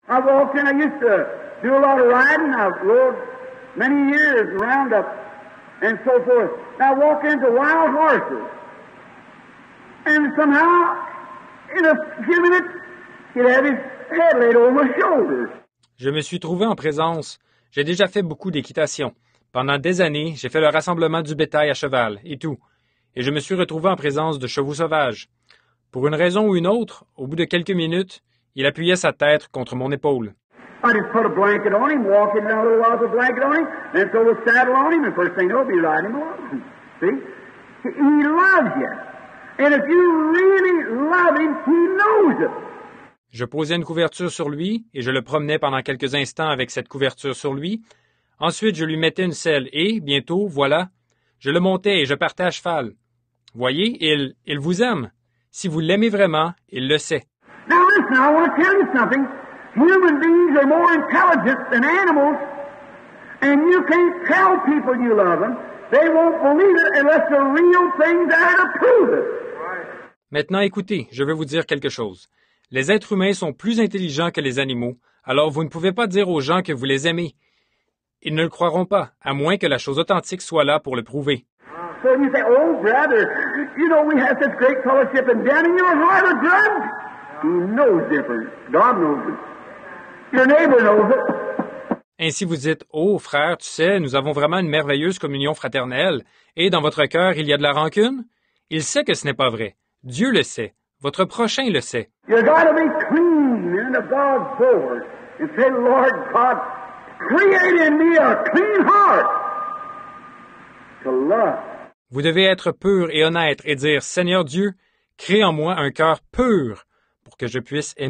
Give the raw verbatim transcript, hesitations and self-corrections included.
I walked in, I used to do a lot of riding. I've rode many years around up and so forth. And I walked into wild horses. And somehow, in a few minutes, he'd have his head laid over my shoulders. Je me suis trouvé en présence. J'ai déjà fait beaucoup d'équitation. Pendant des années, j'ai fait le rassemblement du bétail à cheval et tout. Et je me suis retrouvé en présence de chevaux sauvages. Pour une raison ou une autre, au bout de quelques minutes, il appuyait sa tête contre mon épaule. I just put a blanket on him, walk in there a little while with a blanket on him, then throw the saddle on him, and first thing you'll be riding him along. See? He loves you. And if you really love him, he knows it. Je posais une couverture sur lui et je le promenais pendant quelques instants avec cette couverture sur lui. Ensuite, je lui mettais une selle et, bientôt, voilà, je le montais et je partais à cheval. Voyez, il, il vous aime. Si vous l'aimez vraiment, il le sait. Now listen, I want to tell you something. Human beings are more intelligent than animals, and you can't tell people you love them. They won't believe it unless the real thing's there to prove it. Maintenant, écoutez, je veux vous dire quelque chose. Les êtres humains sont plus intelligents que les animaux, alors vous ne pouvez pas dire aux gens que vous les aimez. Ils ne le croiront pas, à moins que la chose authentique soit là pour le prouver. So you say, oh, brother, you know we have such great fellowship, and down in your heart a drug. He knows different. God knows it. Your neighbor knows it. Ainsi vous dites, « Oh, frère, tu sais, nous avons vraiment une merveilleuse communion fraternelle, et dans votre cœur, il y a de la rancune? » Il sait que ce n'est pas vrai. Dieu le sait. Votre prochain le sait. You got to be clean and of God forward, and say, Lord God, create in me a clean heart to love. Vous devez être pur et honnête et dire, « Seigneur Dieu, crée en moi un cœur pur pour que je puisse aimer. »